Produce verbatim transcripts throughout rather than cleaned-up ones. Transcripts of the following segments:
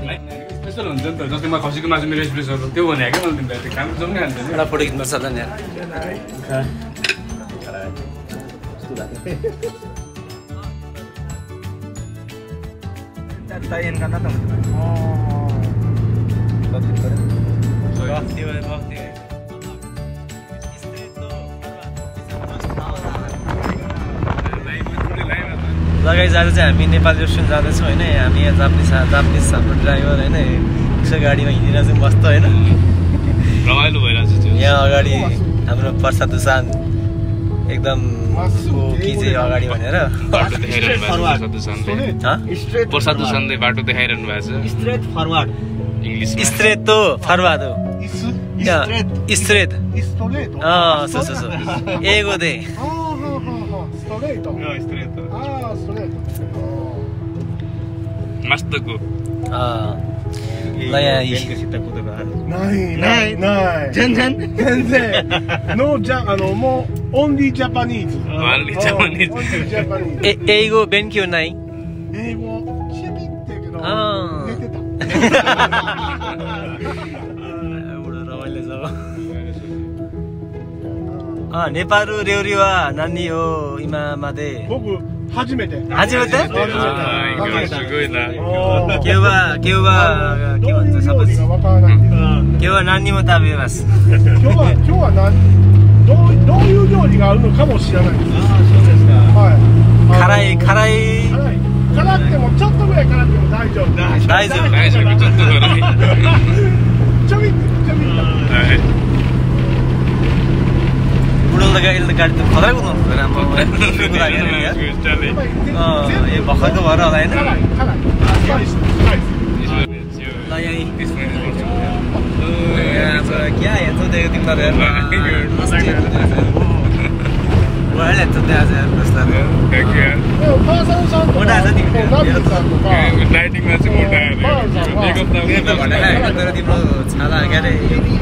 Special हुन्छ नि त जस्तै म खसीको मासु मेरो स्पेशल त्यो भने क्या मैले तिमीलाई त्यो काम जम्मै हाल्दैन एउटा फोटो खिच्नुपर्छ त नि Tayin ka na to. Oh. Bakit pa rin? Bakti ba? Bakti. लगाइ जाँदा चाहिँ हामी नेपाली रेस्टुरेन्ट जाँदैछौँ होइन हामी यहाँ जापानिज जापानिज हाम्रो ड्राइभर होइन यसो गाडीमा हिँडेर चाहिँ मस्त होइन रमाइलो भइरहेको छ यहाँ अगाडि हाम्रो प्रसाद दुसान एकदम कि चाहिँ अगाडि भनेर बाटो देखाइरहनु भएको छ प्रसाद दुसानले बाटो देखाइरहनु भएको छ Straight forward. इङ्ग्लिसमा स्ट्रेट तो फरवाद हो स्ट्रेट अँ सो सो सो एगो दे मस्तको ल यहाँ Only Japanese. Only Japanese. एगो बेन्क्यो नाइ नेपाल रेउरिवा नानी हो इमा मादे Hajimete. Hajimete? Kewa, kewa, kewa भन्छ सबै केवा नानी म ताबे बस Kyowa, kyowa nani? どうどういう料理があるのかも知らないです。ああ、そうですか。はい。 辛い辛い辛ってもちょっとぐらい辛っても大丈夫。 大丈夫。 大丈夫。ちょっとぐらい。 ちょびっとちょびっと。 はい。 बुढोले गाडीले गाडी त खतरा कुदाउनु पर्दैन म यो भर्खरको भएर होला होइन ल यही क्या हेर्छौ त्यो तिमीहरू हेर्नु हेर्छ त्यहाँ चाहिँ कस्तो मोटा छ तिम्रो तर तिम्रो छाला के अरे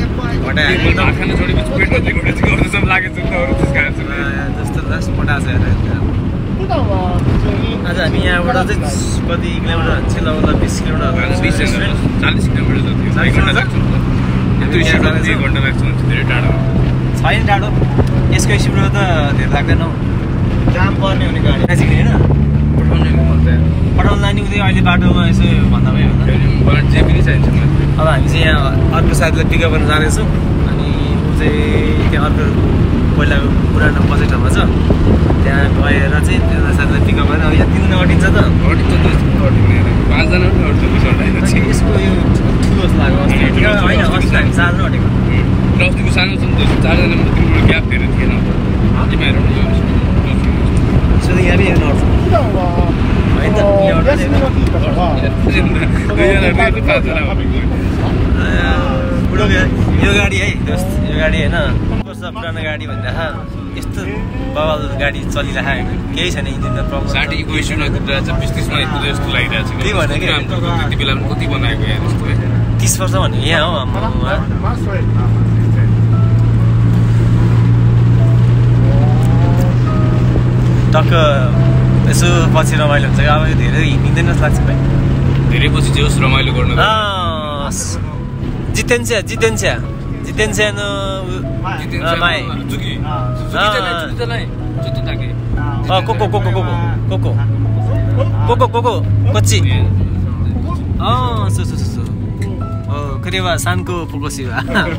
जस्तो लास्ट मोटा छ आज हामी यहाँबाट चाहिँ कति किलोमिटर छिल्ला उता बिस किलोमिटर चालिस किलोमिटर छैन टाढो यसको स्पिडमा त धेरै लाग्दैन हौ जाम पर्ने हुने गाडी नजिक होइन पठाउनु लाने उतै अहिले बाटोमा यसो भन्दा भयो जे पनि चाहिन्छ अब हामी चाहिँ यहाँ अर्को साथीलाई पिकअप गर्न जाँदैछौँ अनि ऊ चाहिँ त्यहाँ अर्को पहिलाको पुरानो बजेटमा छ त्यहाँ गएर चाहिँ त्यो साथीलाई पिकअप गरेर अब यहाँ तिनजना अटिन्छ त पाँचजना यसको यो ठुलो जस्तो लाग्यो होइन अस्ति हामी चारजना अटेको अस्तिको सानो छ नि त चारजना तिम्रो ग्याप धेरै थिएन सो यहाँ पनि हेर्नु होइन त बुढो यो गाडी है दोस्त यो गाडी होइन वर्ष पुरानो गाडी भन्दा यस्तो बवाल गाडी चलिरहेको केही छैन इन्जिनमा प्रब्लम साठी इक्वेसन बिस तिसमा जस्तो लागिरहेको छ त्यही भने कि त्यति बेला पनि कति बनाएको यहाँ जस्तो तिस वर्ष भन्ने यहाँ हो टक्क यसो पछि रमाइलो हुन्छ अब यो धेरै हिँडिँदैन जस्तो लाग्छ भाइ धेरै पछि जे होस् रमाइलो गर्नु जितेन्स्या जितेन्स्या जितेन्स्या नो माइ कोको कोको कोको कोको कोको कोको कोची अँ सो सो सो हो करेवा सानको फोकोसिवा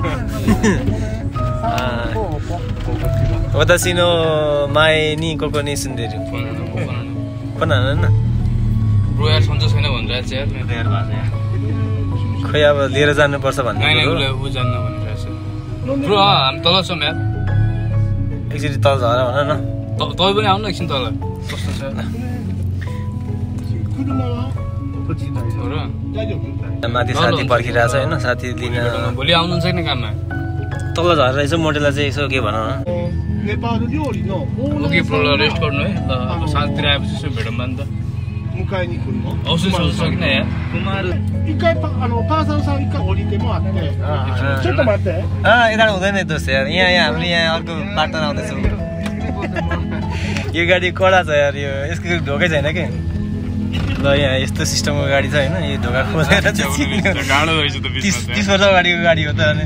Watashi no mae ni koko ni sunderu. Pana na. Bro यार सन्चो छैन भनिरहेछ यार मेरो यार भाषा खै अब लिएर जानु पर्छ भन्ने हैन उले उ जान्न भनिरहेछ ब्रो हामी तल छौं यार एकचोटी तल झर भन न तै पनि आउनु एकछिन तल कस्तो छ माथि साथी पर्खिरहेछ हैन साथी दिन भोलि आउनुहुन्छ नि काममा तल झर रहेछ मोडेललाई चाहिँ यसो के भन न नेपाल ल्याउरी न ओके ब्रो रेस्ट गर्नु है ल अब साथतिर आएपछि यसो भेटौँ न त मुकाइ नि कुन औसु सकिन यार कुमार इकाइ आのパーサーさん一回降りてもらってちょっと待ってあयता हुँदैन दोस्त यार यहाँ यहाँ हाम्रो यहाँ अर्को पार्टनर आउँदैछ यो गाडी कडा छ यार यो यसको ढोकै छैन के ल ल यहाँ यस्तो सिस्टमको गाडी छ होइन यो ढोका खोलेर गाडो रहेछ त तिस तिस वर्ष अगाडिको गाडी हो त अनि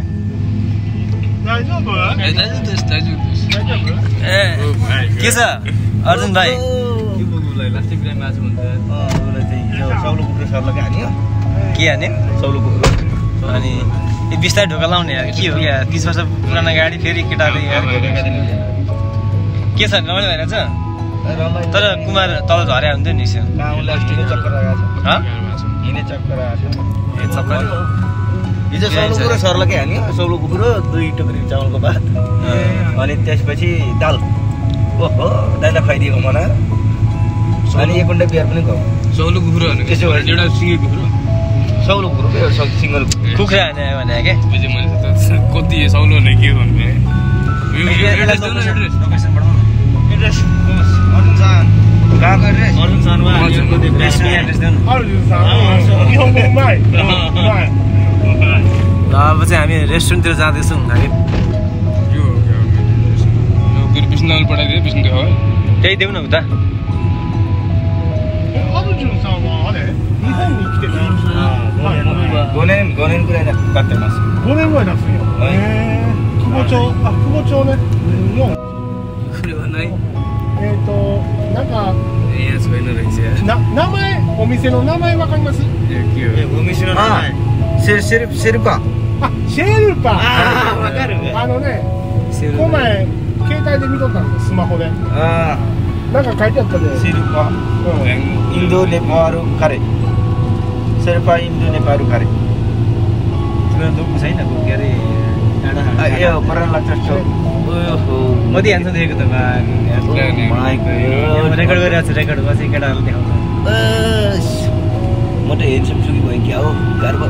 ए के छ अर्जुन भाइ के हाने अनि यो बिस्तारै ढोका लाउने यार के हो क्या तिस वर्ष पुरानो गाडी फेरि केटाले के छ रमाइलो भइरहेछ तर कुमार तल झर्या हुन्थ्यो नि हिजो सौलो कुरो सर्लकै हान्यो सौलो कुरो दुई टुक्री चामलको भात अनि त्यसपछि दाल ओहो दाइला खुवाइदिएको मलाई अनि एक कुन्डा बिहार पनि गयो सौलो कुखुरो त्यसो भए एउटा सिङ्गे कुखुरो सौलो कुरो सिङ्गल कुखुरा हाने भने क्या बुझेँ मैले त कति सौलो भने के भन्ने अब चाहिँ हामी रेस्टुरेन्टतिर जाँदैछौँ हामी विष्णुले पठाइदियो विष्णु देखाऊ त्यही देऊ न उता 5年5年くらいでかかってます。 ごねんぐらい経つんや。へえ。久保町、あ、久保町ね。の。 これはない。 えっと、なんか。 いや、そういうのですよ。 な、名前、お店の名前わかります。 お店の名前。シェル、シェル、シェルパ。 あ、シェルパ。 ああ、わかる。 あのね。この前、携帯で見とったんです、スマホで。 ああ。 なんか書いてあったで。 シェルパ。インドネパールカレー。शेर्पा इन्डो नेपाल खारे छैन के अरे यो बरा लाग्छ ओहो म ध्यान छ देखेको त रेकर्ड गरिरहेको छु रेकर्ड पछि केटाहरूले देखाउँछ म त हेन्सम सुकी भयो क्या हो गर्व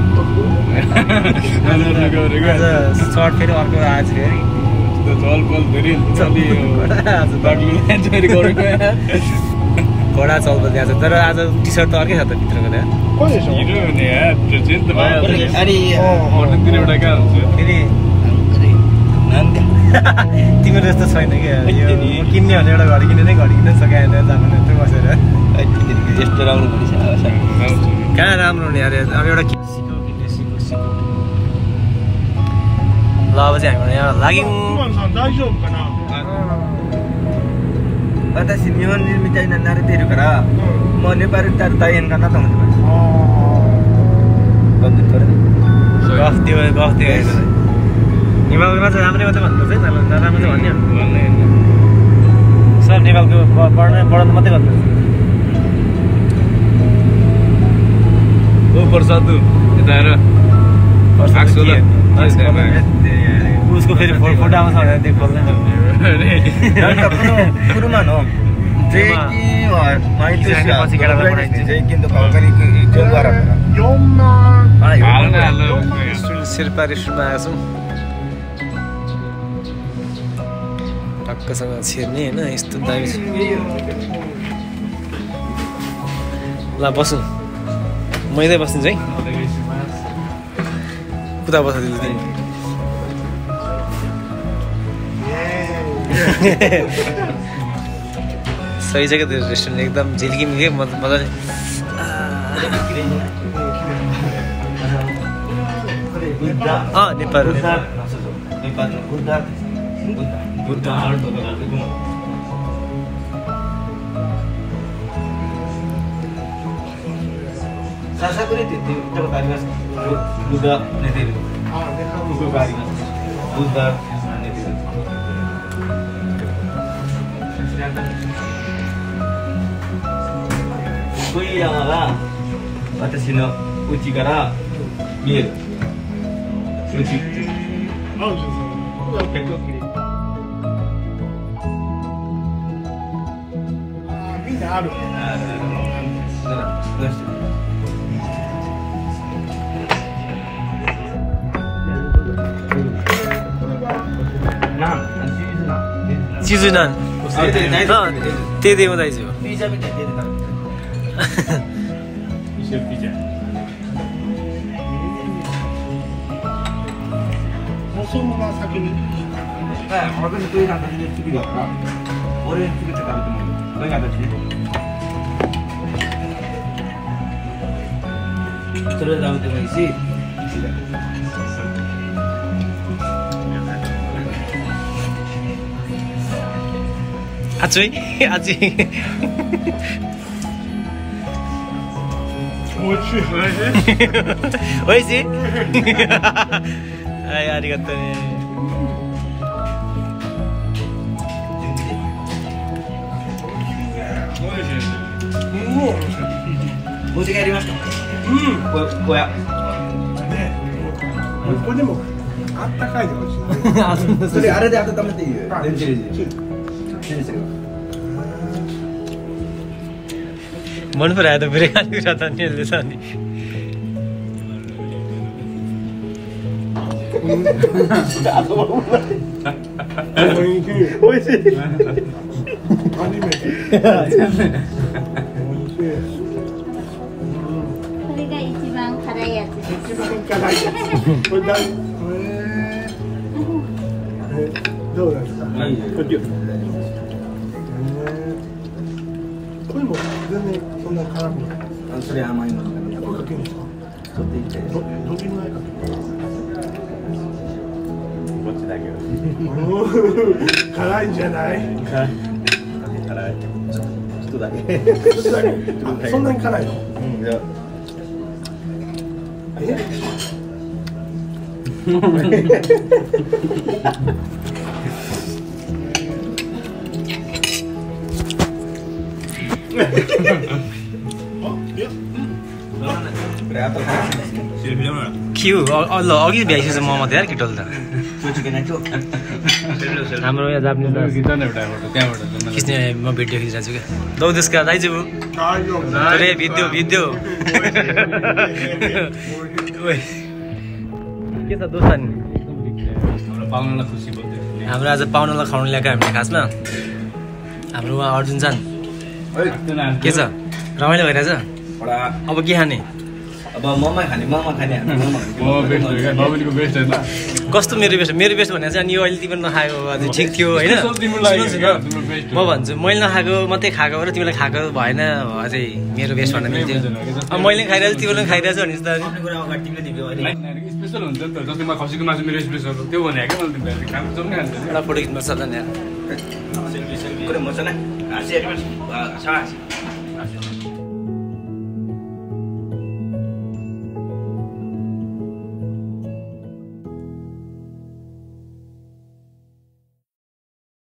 सर्ट फेरि अर्को आज फेरि कडा चलबल त्यहाँ छ तर आज टी सर्ट त अर्कै छ त भित्रको त्यहाँ तिम्रो जस्तो छैन क्या किन्ने भने एउटा घडी किन्ने नै घडी किन्न सकाएन जापान यत्रो बसेर यस्तो राम्रो कहाँ राम्रो हुने अरे अब एउटा सिको किन्ने सिको सिको ल अब चाहिँ हामी यहाँ लाग्यौँ 私日本人みたいに慣れているからもうネパール行ったら大変かなと思ってますगफ त्यो गफ त्यो नेपालमा चाहिँ राम्रै मात्रै भन्नुपर्छ है नराम्रो चाहिँ भन्ने सब नेपालको पढ्न पढाउनु मात्रै भन्नुपर्छ ओ प्रसादु यता हेर उसको फेरि फोटो आउँछ भने त्यो खोल्दैन कुरोमा न शेर्पा रेस्टुरेन्टमा आएको छौँ टक्कसँग छिर्ने होइन यस्तो दामी छ ल बसौँ मैले बस्दिन्छु है कुता बस्छ दिदी सही जग्गा त्यो रेस्टुरेन्ट एकदम झिल्किने के मजाले अँ नेपाल बुद्ध सासाकुरी त्यो त्यो गाडीमा बुद्ध नेतिहरू उसको गाडीमा बुद्ध नेतिहरू कोही आमागा 私の家から見える。うち。あ、そうそう。結構綺麗。あ、みんなある。ああ、どうして？ チーズナン。手でも大丈夫。 ピザみたいに出てた。一緒ピザ。 そのまま先に。 はい、私こういう形で好きだから、俺に作って食べてもいい。こういう形で。 Terus dalam itu isi. Acuy, acuy. Oishi. Oishi? Ai, arigatouね。 持ち帰りますか。 うん。 こ小屋。 ね。ここでもあったかいで美味しい。 それあれで温めていいよ。 あ電子レンジ。電子レンジ。 मन परायो त पुरै खाने कुरा त नि यसले छ नि おいしい。アニメ。 これが一番辛いやつです。 一番辛いやつ。これだ。えー、どうなんですか。 はい。 これも全然そんな辛くない。 それ甘いものがね。 これかけるんですか。 ちょっといって。 ど、どれぐらいかける。 こっちだけど。 辛いんじゃない。 辛い。ちょっとちょっとだけ。 ちょっとだけ。あ、そんなに辛いの。 うん。じゃあ。 え。 क्यु ल अघि भ्याइसकेछ मोमो त यार केटोल त हाम्रो यहाँ जापानिज खिच्ने म भिडियो खिचिरहेको छु क्या दौ त्यसका दाइजु अरे भिडियो भिडियो के छ दोस्ता नि पाउनलाई खुसी बोल्दै हाम्रो आज पाहुनालाई खुवाउनु ल्याएको हामीले खासमा हाम्रो उहाँ अर्जुन जान के छ रमाइलो भइरहेछ अब के खाने अब मोमो खाने मोमो खाने बाबुलीको बेस्ट होइन कस्तो मेरो बेस्ट मेरो बेस्ट भनेर चाहिँ अनि यो अहिले तिमीले नखाएको अझै ठिक थियो होइन म भन्छु मैले नखाएको मात्रै खाएको र तिमीलाई खाएको भएन अझै मेरो बेस्ट भन्न मिल्थ्यो अब मैले खाइरहेको छु तिमीले खाइरहेको छु भने स्पेसल हुन्छ नि त जस्तै म खसीको मासु मेरो स्पेसल हो त्यो भने क्या मैले तिमीलाई खानु सक्ने खान्छ एउटा फोटो खिच्नु सक्छ नि सेल्फी सेल्फी मसँग हाँसी